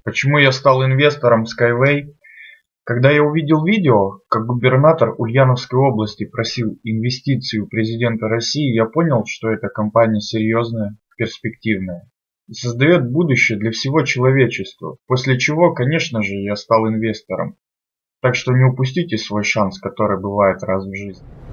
Почему я стал инвестором в Skyway? Когда я увидел видео, как губернатор Ульяновской области просил инвестиции у президента России, я понял, что эта компания серьезная, перспективная и создает будущее для всего человечества. После чего, конечно же, я стал инвестором. Так что не упустите свой шанс, который бывает раз в жизни.